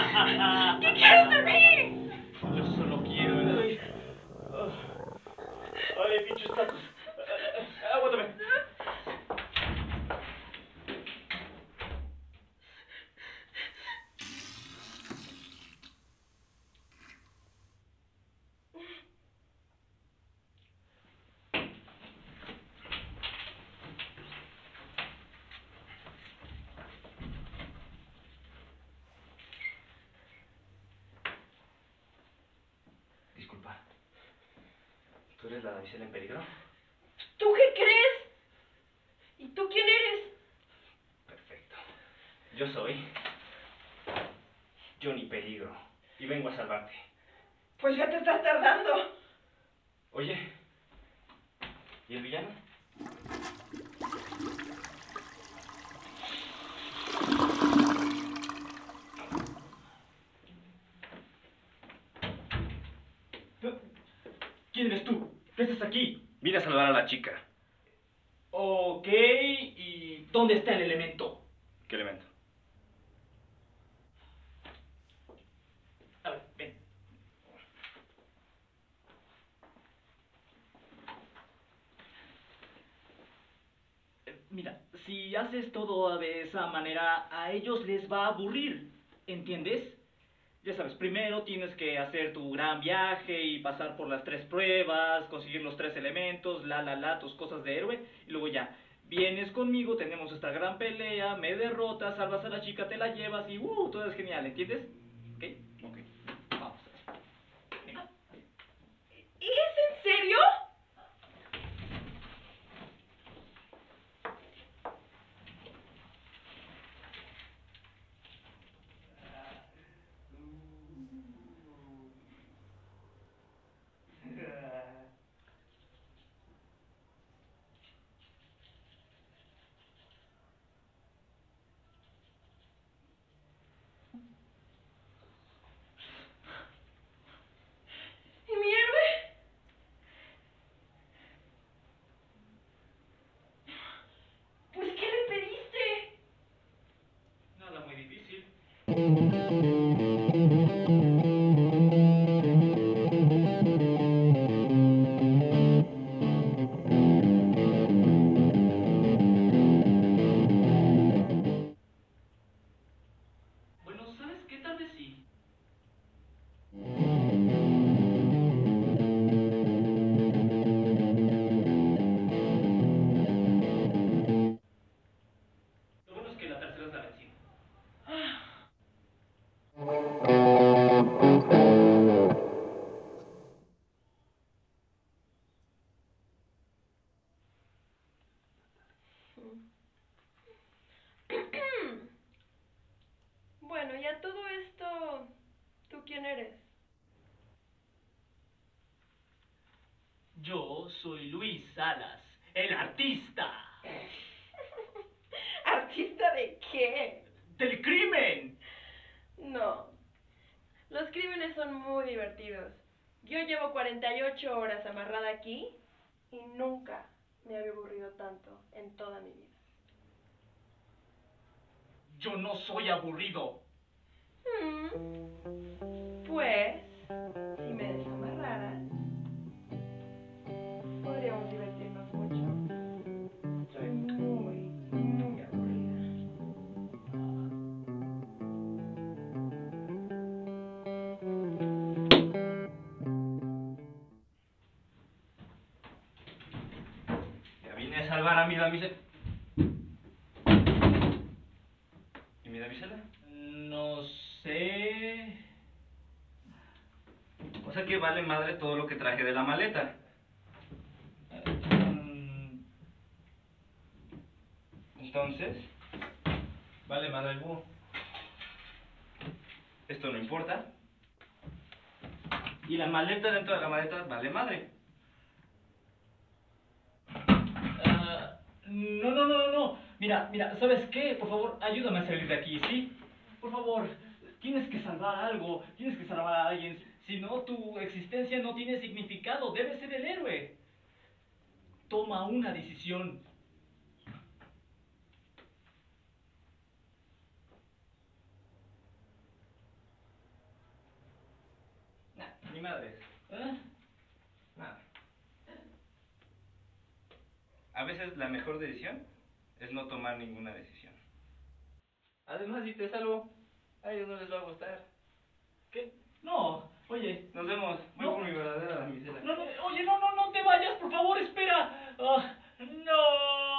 ¿Qué quieres de mí? Yo solo quiero... Ay, pinches tacos. Aguántame. Disculpa. ¿Tú eres la damisela en peligro? ¿Tú qué crees? ¿Y tú quién eres? Perfecto. Yo soy Johnny Peligro y vengo a salvarte. Pues ya te estás tardando. Oye, ¿y el villano? ¿Quién eres tú? ¿Qué haces aquí? Vine a salvar a la chica. Ok, ¿y dónde está el elemento? ¿Qué elemento? A ver, ven. Mira, si haces todo de esa manera, a ellos les va a aburrir, ¿entiendes? Ya sabes, primero tienes que hacer tu gran viaje y pasar por las 3 pruebas, conseguir los 3 elementos, tus cosas de héroe, y luego ya, vienes conmigo, tenemos esta gran pelea, me derrotas, salvas a la chica, te la llevas y todo es genial, ¿entiendes? ¿Ok? Ok, vamos. Venga. ¿Y es en serio? ¿Y mi héroe? Pues, ¿qué le pediste? Nada muy difícil. Bueno, ¿sabes qué? Tal vez sí. Lo bueno es que la tercera es la vencida. Bueno, y a todo esto, ¿tú quién eres? Yo soy Luis Salas, el artista ¿Artista de qué? del crimen. No, los crímenes son muy divertidos. Yo llevo 48 horas amarrada aquí y nunca me había aburrido tanto en toda mi vida. Yo no soy aburrido. Pues, si me desamarraras, podríamos divertirnos mucho. Soy muy aburrida. Ya vine a salvar a mi damisela. ¿Y mi damisela? No sé. O sea que vale madre todo lo que traje de la maleta. Entonces, vale madre el búho. Esto no importa. Y la maleta dentro de la maleta vale madre. No. Mira, ¿sabes qué? Por favor, ayúdame a salir de aquí, ¿sí? Por favor, tienes que salvar algo, tienes que salvar a alguien. Si no, tu existencia no tiene significado, debes ser el héroe. Toma una decisión. Ni madres. ¿Eh? Nada. A veces la mejor decisión es no tomar ninguna decisión. Además, si te salvo, a ellos no les va a gustar. ¿Qué? No, oye. Nos vemos. Voy No. por mi verdadera damisela. No, no, oye, no te vayas, por favor, espera. Ah, no.